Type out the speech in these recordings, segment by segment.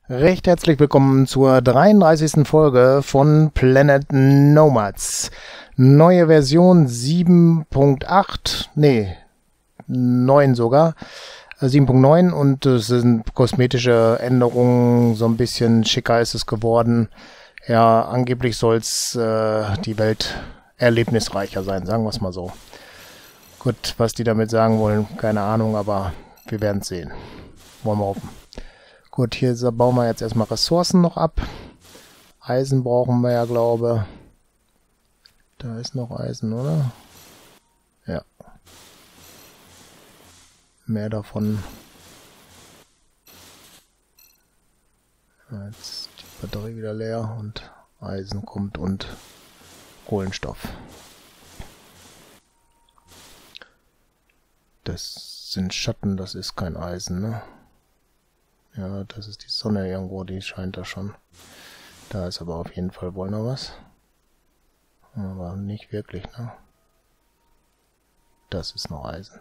Recht herzlich willkommen zur 33. Folge von Planet Nomads. Neue Version 7.8, nee, 9 sogar, 7.9 und es sind kosmetische Änderungen, so ein bisschen schicker ist es geworden. Ja, angeblich soll es die Welt erlebnisreicher sein, sagen wir es mal so. Gut, was die damit sagen wollen, keine Ahnung, aber wir werden es sehen. Wollen wir hoffen. Gut, hier bauen wir jetzt erstmal Ressourcen noch ab. Eisen brauchen wir ja, glaube ich. Da ist noch Eisen, oder? Ja. Mehr davon. Jetzt die Batterie wieder leer und Eisen kommt und Kohlenstoff. Das sind Schatten, das ist kein Eisen, ne? Ja, das ist die Sonne irgendwo, die scheint da schon. Da ist aber auf jeden Fall wohl noch was. Aber nicht wirklich, ne? Das ist noch Eisen.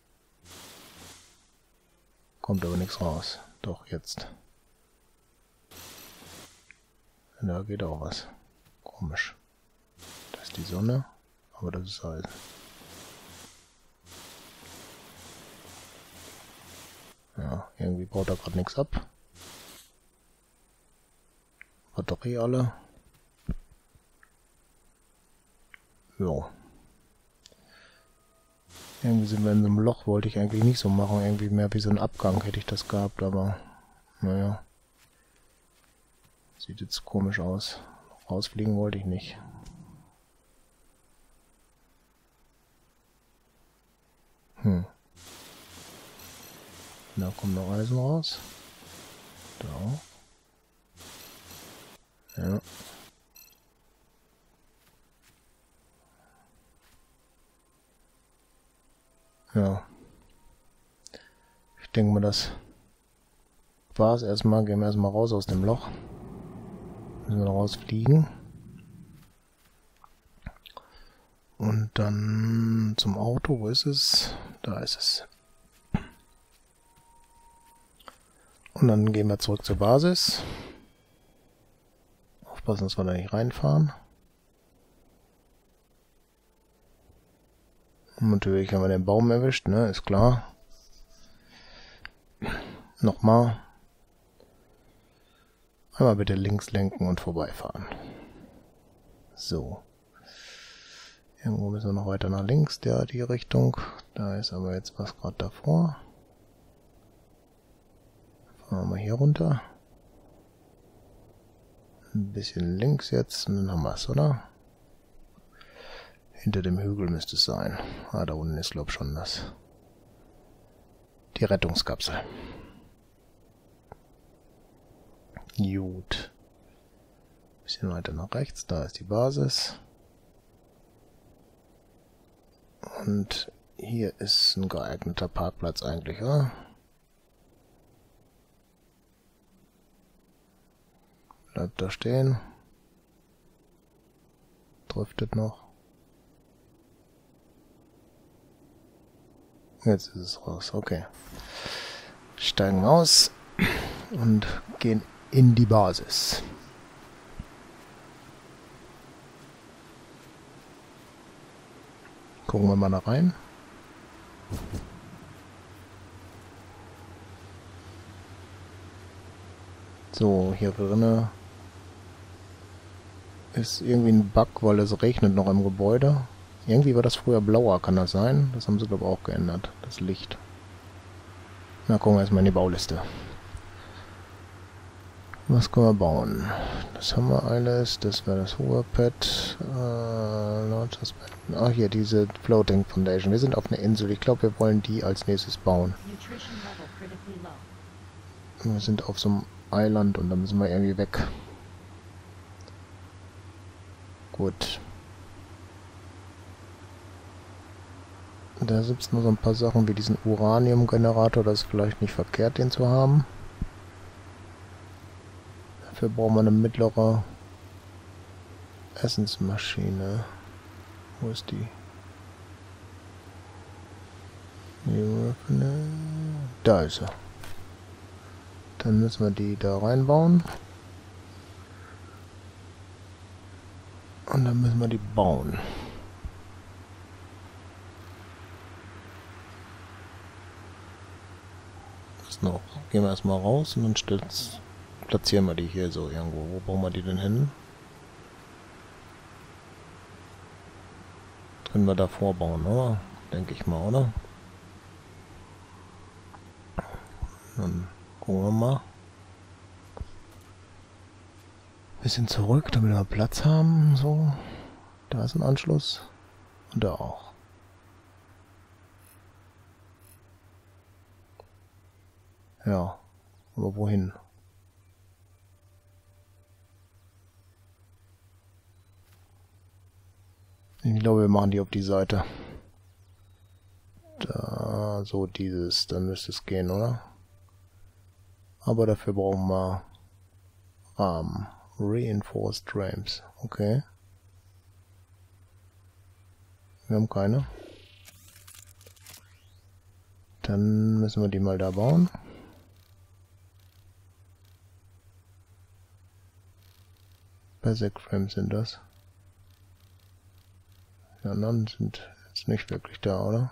Kommt aber nichts raus. Doch, jetzt. Da geht auch was. Komisch. Das ist die Sonne, aber das ist Eisen. Ja, irgendwie baut er gerade nichts ab. Batterie alle. Jo. Irgendwie sind wir in so einem Loch, wollte ich eigentlich nicht so machen. Irgendwie mehr wie so ein Abgang hätte ich das gehabt, aber naja. Sieht jetzt komisch aus. Rausfliegen wollte ich nicht. Da kommt noch Eisen raus. Da auch. Ja. Ja. Ich denke mal, das war's erstmal. Gehen wir erstmal raus aus dem Loch. Müssen wir rausfliegen. Und dann zum Auto. Wo ist es? Da ist es. Und dann gehen wir zurück zur Basis. Aufpassen, dass wir da nicht reinfahren. Und natürlich haben wir den Baum erwischt, ne? Ist klar. Nochmal. Einmal bitte links lenken und vorbeifahren. So. Irgendwo müssen wir noch weiter nach links, die Richtung. Da ist aber jetzt was gerade davor. Fahren wir mal hier runter. Ein bisschen links jetzt und dann haben wir es, oder? Hinter dem Hügel müsste es sein. Ah, da unten ist, glaube ich, schon die Rettungskapsel. Gut. Bisschen weiter nach rechts, da ist die Basis. Und hier ist ein geeigneter Parkplatz eigentlich, oder? Bleibt da stehen. Driftet noch. Jetzt ist es raus, okay. Steigen aus und gehen in die Basis. Gucken wir mal da rein. So, hier drinnen ist irgendwie ein Bug, weil es regnet noch im Gebäude. Irgendwie war das früher blauer, kann das sein? Das haben sie, glaube ich, auch geändert, das Licht. Na, gucken wir erstmal in die Bauliste. Was können wir bauen? Das haben wir alles. Das wäre das hohe Pad. Ah, hier, diese Floating Foundation. Wir sind auf einer Insel. Ich glaube, wir wollen die als nächstes bauen. Wir sind auf so einem Island und da müssen wir irgendwie weg. Gut. Da gibt es noch so ein paar Sachen wie diesen Uranium-Generator. Das ist vielleicht nicht verkehrt, den zu haben. Dafür brauchen wir eine mittlere Essensmaschine. Wo ist die? Da ist er. Dann müssen wir die da reinbauen. Und dann müssen wir die bauen. Was noch? Gehen wir erstmal raus und dann platzieren wir die hier so irgendwo. Wo bauen wir die denn hin? Können wir da vorbauen, oder? Denke ich mal, oder? Dann gucken wir mal. Bisschen zurück, damit wir Platz haben. So. Da ist ein Anschluss. Und da auch. Ja. Aber wohin? Ich glaube, wir machen die auf die Seite. Da, so dieses. Dann müsste es gehen, oder? Aber dafür brauchen wir Rahmen. Reinforced Ramps. Okay. Wir haben keine. Dann müssen wir die mal da bauen. Basic Frames sind das. Die anderen sind jetzt nicht wirklich da, oder?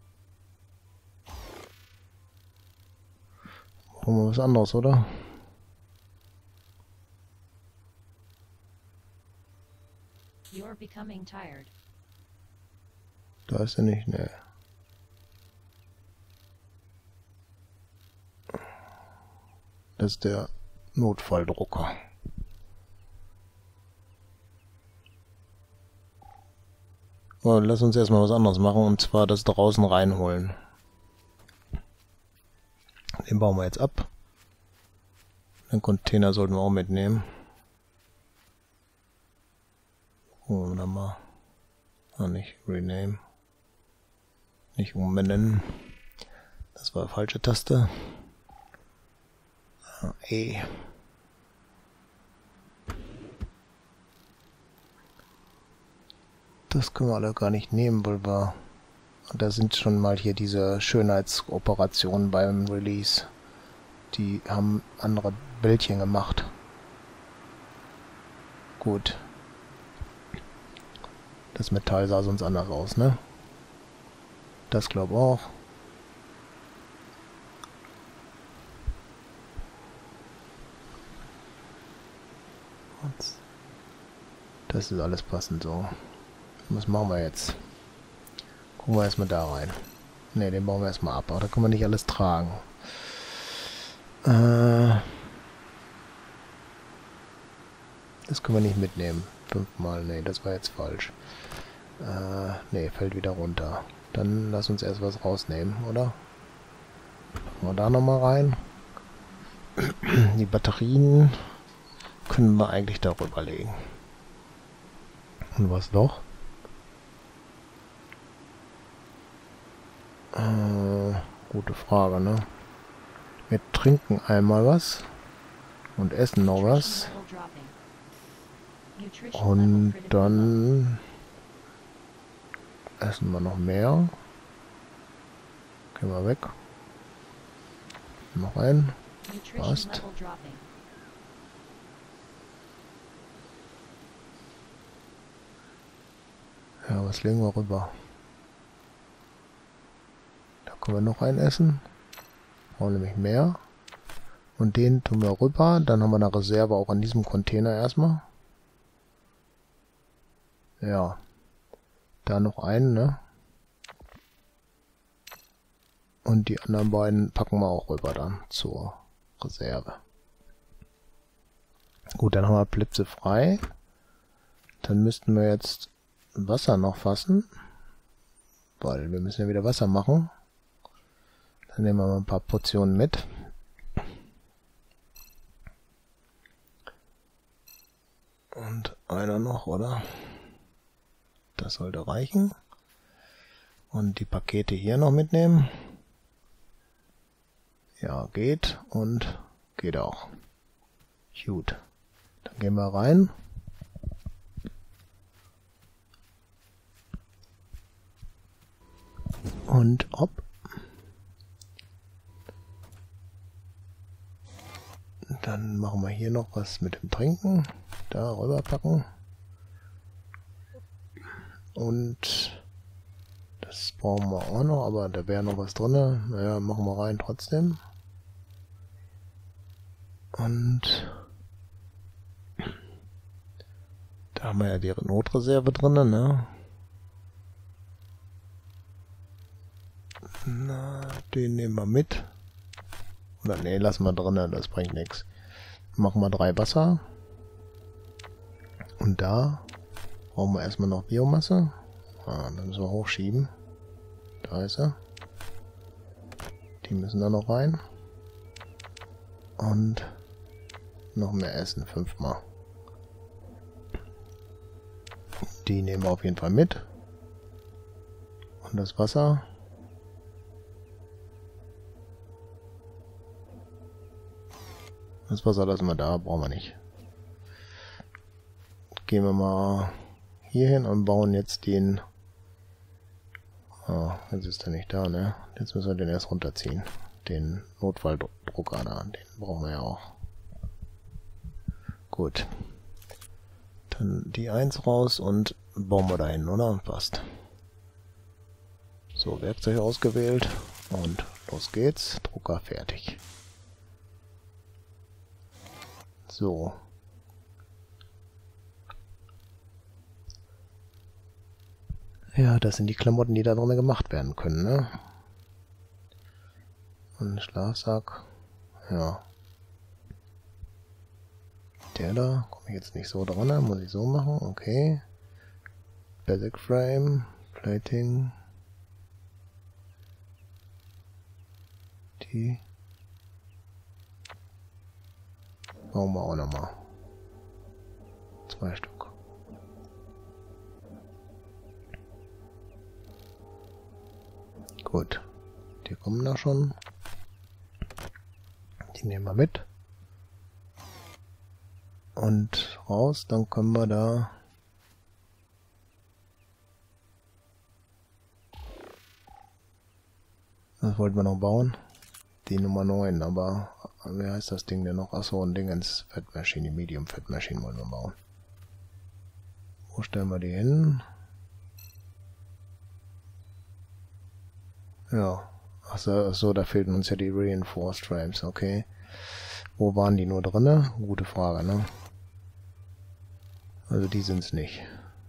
Brauchen wir was anderes, oder? You're becoming tired. Da ist er nicht, ne. Das ist der Notfalldrucker. So, lass uns erstmal was anderes machen, und zwar das draußen reinholen. Den bauen wir jetzt ab. Den Container sollten wir auch mitnehmen. Gucken wir dann mal. Ah, nicht rename. Nicht umbenennen. Das war falsche Taste. Ah, E. Das können wir alle gar nicht nehmen, weil wir... Da sind schon mal hier diese Schönheitsoperationen beim Release. Die haben andere Bildchen gemacht. Gut. Das Metall sah sonst anders aus, ne? Das glaube auch. Das ist alles passend so. Was machen wir jetzt? Gucken wir erstmal da rein. Ne, den bauen wir erstmal ab. Aber da können wir nicht alles tragen. Das können wir nicht mitnehmen. 5-mal. Ne, das war jetzt falsch. Ne, fällt wieder runter. Dann lass uns erst was rausnehmen, oder? Machen wir da nochmal rein. Die Batterien können wir eigentlich darüber legen. Und was noch? Gute Frage, ne? Wir trinken einmal was und essen noch was. Und dann essen wir noch mehr. Gehen wir weg. Noch ein. Passt. Ja, was legen wir rüber? Da können wir noch einen essen. Brauchen nämlich mehr. Und den tun wir rüber. Dann haben wir eine Reserve auch in diesem Container erstmal. Ja. Da noch einen, ne? Und die anderen beiden packen wir auch rüber dann zur Reserve. Gut, dann haben wir Plätze frei. Dann müssten wir jetzt Wasser noch fassen. Weil wir müssen ja wieder Wasser machen. Dann nehmen wir mal ein paar Portionen mit. Und einer noch, oder? Das sollte reichen. Und die Pakete hier noch mitnehmen. Ja, geht. Und geht auch. Gut. Dann gehen wir rein. Und hopp. Dann machen wir hier noch was mit dem Trinken. Da rüberpacken. Und das brauchen wir auch noch, aber da wäre noch was drin. Naja, machen wir rein trotzdem. Und da haben wir ja die Notreserve drin, ne? Na, den nehmen wir mit. Oder nee, lassen wir drin, das bringt nichts. Machen wir 3 Wasser. Und da brauchen wir erstmal noch Biomasse. Ah, dann müssen wir hochschieben. Da ist er. Die müssen da noch rein. Und noch mehr Essen, 5-mal. Die nehmen wir auf jeden Fall mit. Und das Wasser. Das Wasser lassen wir da, brauchen wir nicht. Gehen wir mal hier hin und bauen jetzt den... Ah, jetzt ist er nicht da, ne? Jetzt müssen wir den erst runterziehen. Den Notfalldrucker da, den brauchen wir ja auch. Gut. Dann die 1 raus und bauen wir da hin, oder? Passt. So, Werkzeug ausgewählt und los geht's. Drucker fertig. So. Ja, das sind die Klamotten, die da drin gemacht werden können, ne? Und ein Schlafsack. Ja. Der da, komme ich jetzt nicht so dran, muss ich so machen, okay. Basic Frame, Plating. Die bauen wir auch nochmal. 2 Stück. Gut. Die kommen da schon. Die nehmen wir mit. Und raus, dann können wir da... Was wollten wir noch bauen? Die Nummer 9, aber wie heißt das Ding denn noch? Achso, ein Ding ins Fettmaschine, die Medium Fettmaschine wollen wir bauen. Wo stellen wir die hin? Ja, achso, da fehlten uns ja die Reinforced Frames, okay. Wo waren die nur drinne? Gute Frage, ne? Also die sind's nicht.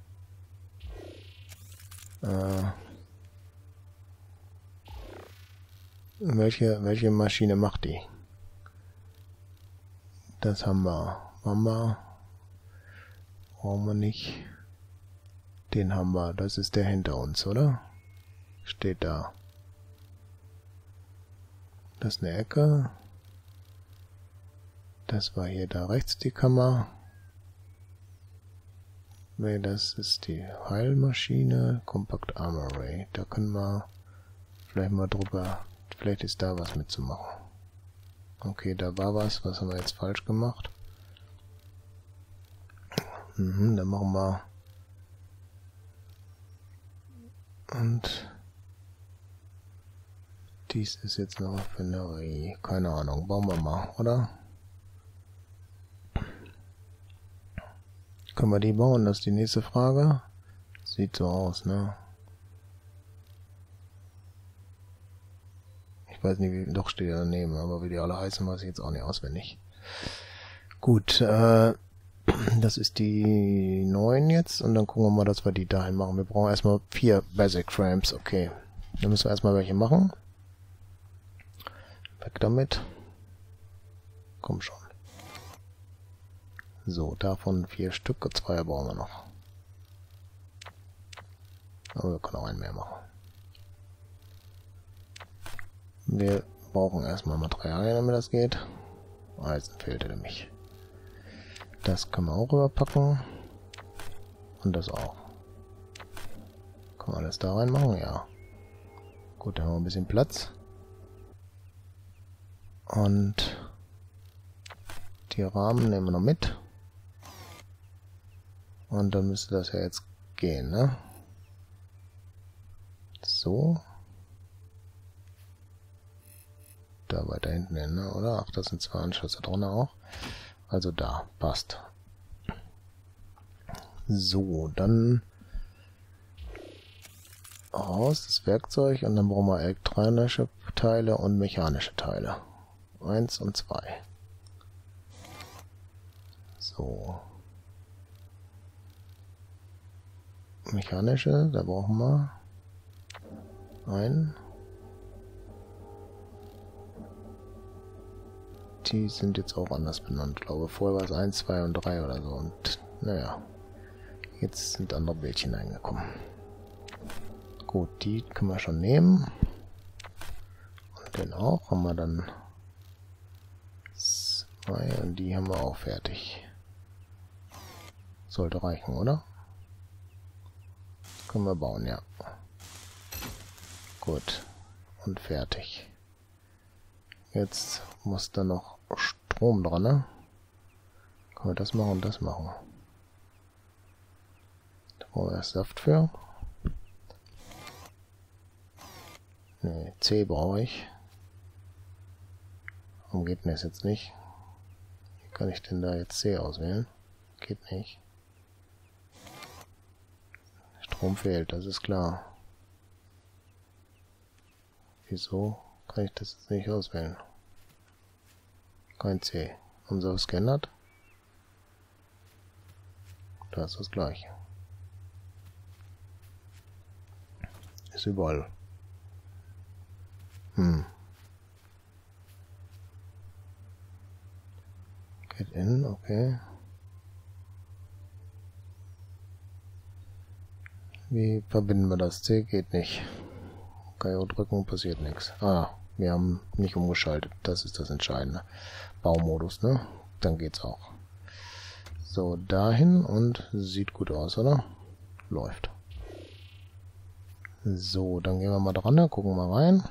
Welche Maschine macht die? Das haben wir. Brauchen wir nicht. Den haben wir. Das ist der hinter uns, oder? Steht da. Das ist eine Ecke. Das war hier da rechts die Kammer. Nee, das ist die Heilmaschine. Compact Armory. Da können wir vielleicht mal drüber... Vielleicht ist da was mitzumachen. Okay, da war was. Was haben wir jetzt falsch gemacht? Dann machen wir... Und... Dies ist jetzt eine Raffinerie. Keine Ahnung. Bauen wir mal, oder? Können wir die bauen? Das ist die nächste Frage. Sieht so aus, ne? Ich weiß nicht, wie... Doch steht ja daneben, aber wie die alle heißen, weiß ich jetzt auch nicht auswendig. Gut, das ist die 9 jetzt. Und dann gucken wir mal, dass wir die dahin machen. Wir brauchen erstmal 4 Basic Frames. Okay. Dann müssen wir erstmal welche machen. Weg damit. Komm schon. So, davon 4 Stück. 2 brauchen wir noch. Aber wir können auch einen mehr machen. Wir brauchen erstmal Materialien, damit das geht. Eisen fehlte nämlich. Das können wir auch rüberpacken. Und das auch. Können wir alles da reinmachen? Ja. Gut, dann haben wir ein bisschen Platz. Und die Rahmen nehmen wir noch mit. Und dann müsste das ja jetzt gehen, ne? So. da weiter hinten hin, ne? Oder? Ach, das sind 2 Anschlüsse drin auch. Also da, passt. So, dann raus das Werkzeug und dann brauchen wir elektronische Teile und mechanische Teile. 1 und 2. So. Mechanische, da brauchen wir einen. Die sind jetzt auch anders benannt, glaube ich. Vorher war es 1, 2 und 3 oder so. Und naja, jetzt sind andere Bildchen eingekommen. Gut, die können wir schon nehmen. Und den auch haben wir dann 2 und die haben wir auch fertig. Sollte reichen, oder? Können wir bauen, ja. Gut. Und fertig. Jetzt muss da noch Strom dran, ne? Können wir das machen und das machen. Da brauchen wir erst Saft für. Ne, C brauche ich. Warum geht denn das jetzt nicht? Wie kann ich denn da jetzt C auswählen? Geht nicht. Strom fehlt, das ist klar. Wieso kann ich das jetzt nicht auswählen? Kein C. Haben sie was geändert? Da ist das gleiche. Ist überall. Get in, okay. Wie verbinden wir das? C geht nicht. KO drücken, passiert nichts. Ah, wir haben nicht umgeschaltet. Das ist das Entscheidende. Baumodus, ne? Dann geht's auch. So, dahin und sieht gut aus, oder? Läuft. So, dann gehen wir mal dran, ne? Gucken wir mal rein.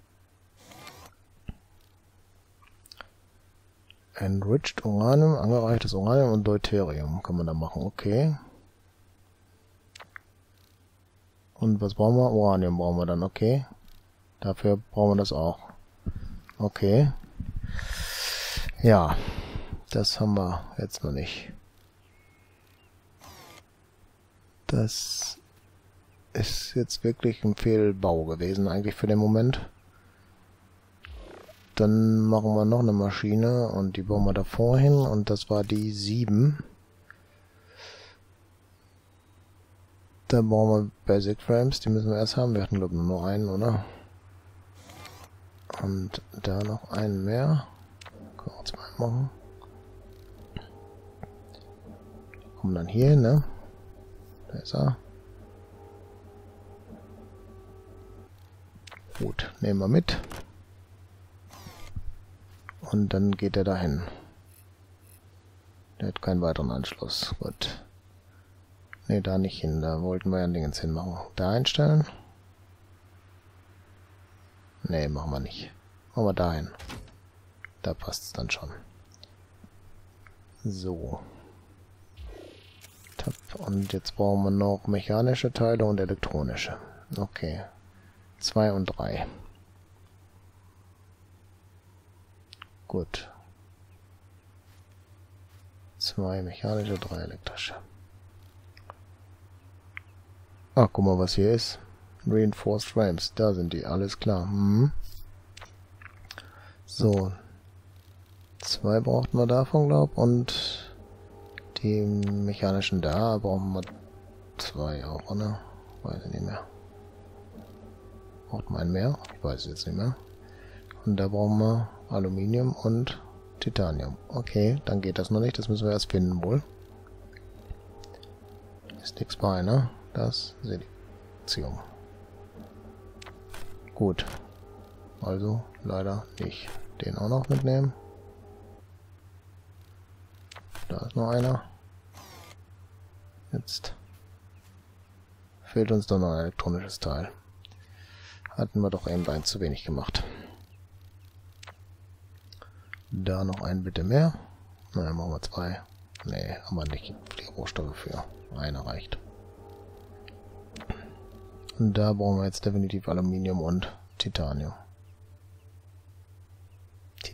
Enriched Uranium, angereichtes Uranium und Deuterium kann man da machen, okay. Und was brauchen wir? Uranium brauchen wir dann, okay. Dafür brauchen wir das auch. Okay. Ja, das haben wir jetzt noch nicht. Das ist jetzt wirklich ein Fehlbau gewesen, eigentlich für den Moment. Dann machen wir noch eine Maschine und die bauen wir davor hin und das war die 7. Da brauchen wir Basic Frames, die müssen wir erst haben. Wir hatten glaube ich nur einen, oder? Und da noch einen mehr. Können wir 2 machen. Kommen dann hier hin, ne? Da ist er. Gut, nehmen wir mit. Und dann geht er dahin. Der hat keinen weiteren Anschluss. Gut. Ne, da nicht hin. Da wollten wir ja ein Dingens hinmachen. Da einstellen. Ne, machen wir nicht. Machen wir dahin. Da passt es dann schon. So. Tab. Und jetzt brauchen wir noch mechanische Teile und elektronische. Okay. 2 und 3. Gut. 2 mechanische, 3 elektrische. Ah, guck mal, was hier ist. Reinforced Frames. Da sind die. Alles klar. So. 2 brauchten wir davon, glaub. Und die mechanischen da brauchen wir 2 auch, oder? Weiß ich nicht mehr. Braucht man einen mehr? Ich weiß es jetzt nicht mehr. Und da brauchen wir Aluminium und Titanium. Okay, dann geht das noch nicht. Das müssen wir erst finden wohl. Ist nichts bei, ne? Das Silizium. Gut. Also leider nicht. Den auch noch mitnehmen. Da ist noch einer. Jetzt fehlt uns doch noch ein elektronisches Teil. Hatten wir doch eben eins zu wenig gemacht. Da noch ein bitte mehr. Na, dann machen wir 2. Nee, haben wir nicht die Rohstoffe für. Einer reicht. Und da brauchen wir jetzt definitiv Aluminium und Titanium.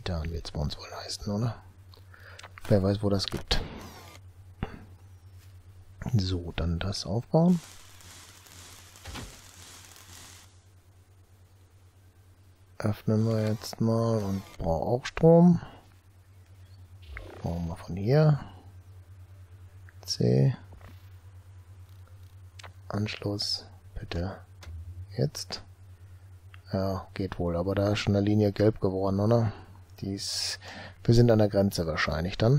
Titan wird es bei uns wohl heißen, oder? Wer weiß, wo das gibt. So, dann das aufbauen. Öffnen wir jetzt mal und brauchen auch Strom. Brauchen wir von hier. C. Anschluss, bitte. Jetzt. Ja, geht wohl, aber da ist schon eine Linie gelb geworden, oder? Wir sind an der Grenze wahrscheinlich dann.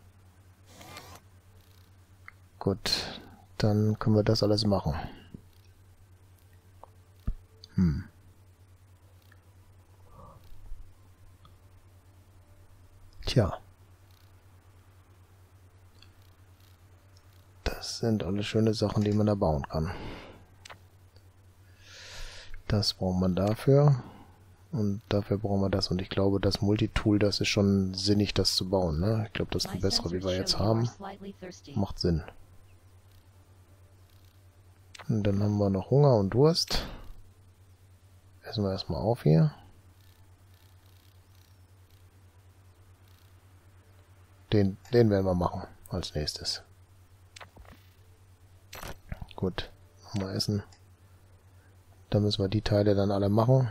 Gut, dann können wir das alles machen. Tja. Das sind alles schöne Sachen, die man da bauen kann. Das braucht man dafür. Und dafür brauchen wir das. Und ich glaube, das Multitool, das ist schon sinnig, das zu bauen. Ne? Ich glaube, das ist eine bessere, wie wir jetzt haben. Macht Sinn. Und dann haben wir noch Hunger und Durst. Essen wir erstmal auf hier. Den werden wir machen als nächstes. Gut, mal essen. Dann müssen wir die Teile dann alle machen.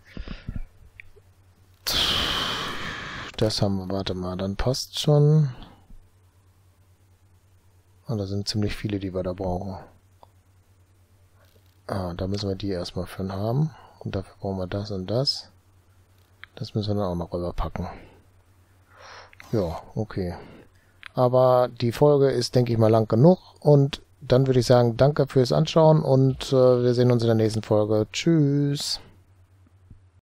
Das haben wir, warte mal, dann passt schon. Und da sind ziemlich viele, die wir da brauchen. Ah, da müssen wir die erstmal für haben. Und dafür brauchen wir das und das. Das müssen wir dann auch noch rüberpacken. Ja, okay. Aber die Folge ist, denke ich mal, lang genug. Und dann würde ich sagen, danke fürs Anschauen und wir sehen uns in der nächsten Folge. Tschüss.